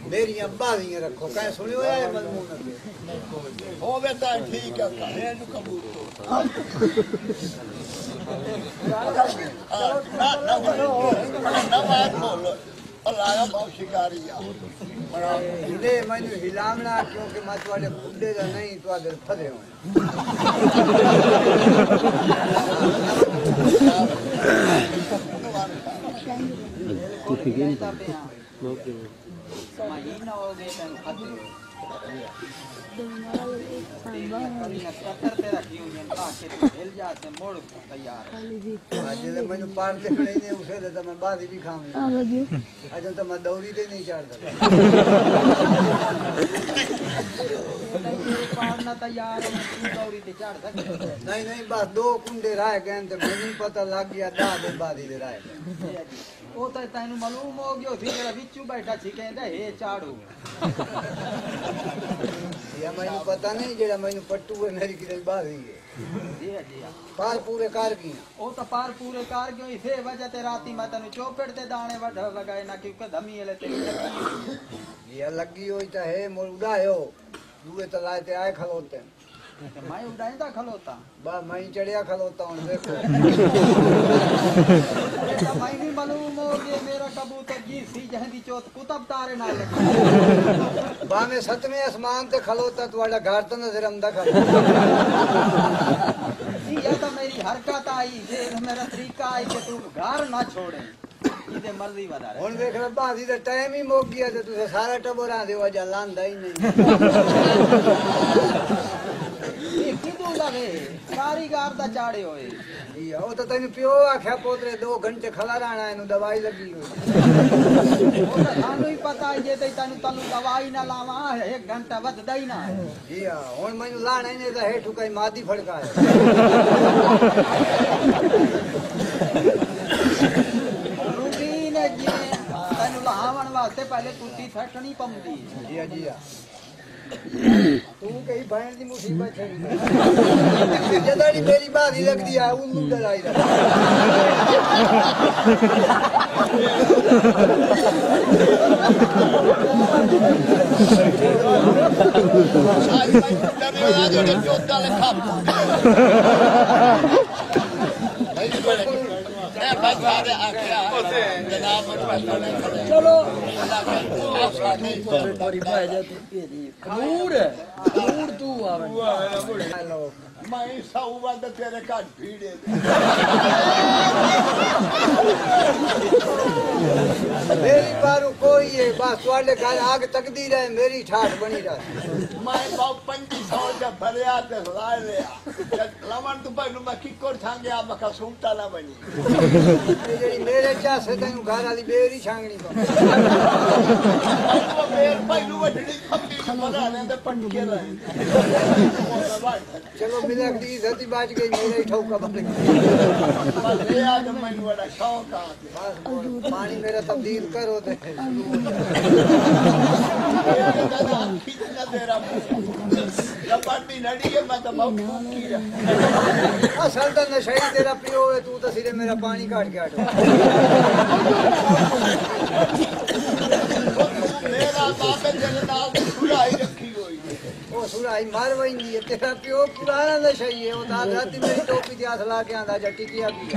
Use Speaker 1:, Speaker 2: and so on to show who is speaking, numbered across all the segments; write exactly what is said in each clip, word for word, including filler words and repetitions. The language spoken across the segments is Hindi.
Speaker 1: मेरी अब्बा भी रखो कहीं सुनियो है मजमून
Speaker 2: हो बेटा ठीक है मैं नु कबूल तो ना ना ना बात बोलो अल्लाह बहुत शिकारिया बड़ा
Speaker 1: हिले मैंने हिलामना क्योंकि मैं तुम्हारे बुड्ढे का नहीं तो आदर फदे हो
Speaker 3: तू फिकिर
Speaker 4: महीना हो गए तन खाते कभी न कतर पे रखी हुई है काके हिल जाते मोड़ तैयार
Speaker 1: आज ले मैंने पार से खड़े ने उसे तो मैं बादी भी खाऊंगा आज तो मैं दौड़ी दे नहीं चढ़ सकता
Speaker 4: पारना तैयार है दौड़ी ते चढ़ सकते
Speaker 1: नहीं नहीं बस दो कुंडे रह गए तो मुझे पता लग गया दा दिन बादी दे रह गए
Speaker 4: वो तो तैनू मालूम हो गयो थी जेड़ा विचू बैठा छी कहंदा हे चाड़ू
Speaker 1: या मैंने पता नहीं जेड़ा मैंने पट्टू है मेरी किधर बादी है
Speaker 4: जी जी
Speaker 1: पार पूरे कार की
Speaker 4: ओ तो पार पूरे कार क्यों इसे वजह ते राती मैं तनु चौपेट ते दाने वढ लगाए ना क्योंकि धमी ले ते
Speaker 1: ये लगी होई तो है मोर उड़ायो दुए तलाए ते आए खलोते
Speaker 4: मैं उड़ाइंदा खलोता
Speaker 1: बा मैं चढ़िया खलोता हूं देखो
Speaker 4: बेटा मैं नहीं मालूम हो कि मेरा कबूतर जी सी जहंदी चौथ कुतब तारे ना लगे
Speaker 1: बा में सतवें आसमान ते खलोता तुम्हारा घर तो नजर आंदा खा
Speaker 4: ये तो मेरी हरकत आई ये मेरा तरीका आई कि तू घर ना छोड़े इदे मर्जी वदा
Speaker 1: हुन देख ले बादी दा टाइम ही मुक गया ते तुसे सारा टबरा दे वजा लांदा ही नहीं
Speaker 4: ये किदू लगे कारीगर दा चाड़े होए
Speaker 1: ये ओ तो तने पियो आख्या पोतरे दो घंटे खला रहना है नु दवाई लगी हुई
Speaker 4: ओ तो थानू ही पता है जे ते तनु तनु दवाई ना लावा एक घंटा वधदा ही ना
Speaker 1: जी हां हुन मैनू लाना ही नहीं तो हेठू कई मादी फड़का है
Speaker 4: रूटीन है जी तनु लावन वास्ते पहले कुत्ती फटनी पमदी
Speaker 1: जी हां जी हां तू कहीं बहन की मुसीबत है जदाड़ी मेरी बादी लगती है उल्लू डराई रहा
Speaker 4: चलो
Speaker 2: दूर दूर तू आवे मैं सौ बात तेरे काट भीड़े
Speaker 1: मेरी बारू कोई है बस वाले घर आग तकदी रहे मेरी ठाठ बनी रहे
Speaker 2: मैं बाप पंजी सौ जब भरिया ते लाए लिया लमन तू पहलू मैं किकोर थांगे आ मका सुनता ना बनी
Speaker 1: जेडी मेरे चासे तनु घर वाली बेरी छांगनी पा
Speaker 2: वो मेर पहलू वडड़ी खपी बना ले ते पंडके रहे
Speaker 1: चलो मिलक दी इज्जत बाज गई मेरे ठौका बन गई
Speaker 2: बस ये आज मैं बड़ा शौक आ
Speaker 1: पानी मेरा तब्दील करो दे
Speaker 2: कितना तेरा लपटी नड़ी है मैं तो बहुत फूकी है
Speaker 1: असल तो नशा तेरा पियो है तू तो सिरे मेरा पानी काट के आटो
Speaker 2: मेरा बाप जन्नत सुराई रखी हुई है
Speaker 1: ओ सुराई मार वही है तेरा पियो पुराना नशा ही है वो दाद राती मेरी टोपी दी हाथ ला के आंदा जा टिकिया भी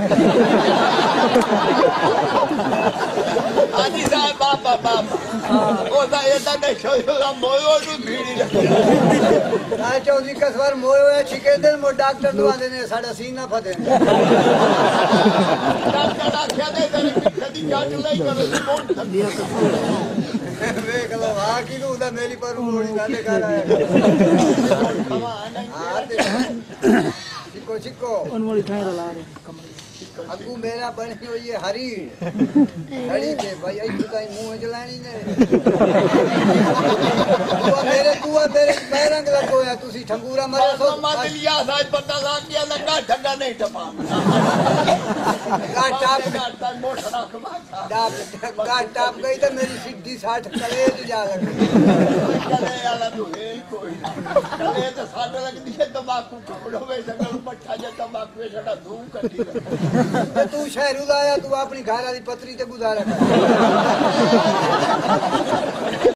Speaker 2: आजी साहब बाबा बाबा ओ दा ये दा नशा होगा मोयो नु भीड़ी रखी
Speaker 1: आ चौधरी कसवर मोयो है छिके दिन मो डॉक्टर दुआ देने साडा सीना फदे
Speaker 2: डॉक्टर आख्या दे तेरे कदी जाट लाई करो रिपोर्ट
Speaker 1: देख लो आ की नु दा मेरी पर मोड़ी गाले कर आया चिको चिको
Speaker 3: अनमोली खाए ला रे
Speaker 1: अगू मेरा बनी हुई है हरी हरी के भाई आई ताई मुंह जलानी ने तू मेरे तू मेरे पैरंग लगो या तुसी ठंगूरा मरे
Speaker 2: तो मत लिया साज पता लग गया लगा ठंगा नहीं टपा
Speaker 1: गाट टाप
Speaker 2: गाट मोटा रख
Speaker 1: टाप गाट टाप गई तो मेरी सीधी साठ कलेज जा लगी
Speaker 2: कले वाला तू है कोई कले तो साड लगदी है तंबाकू कपड़ो में जंगल पट्ठा जे तंबाकू छड़ा धूम करती
Speaker 1: तू शहर आया तू अपनी घर वाली पत्री ते गुजारा कर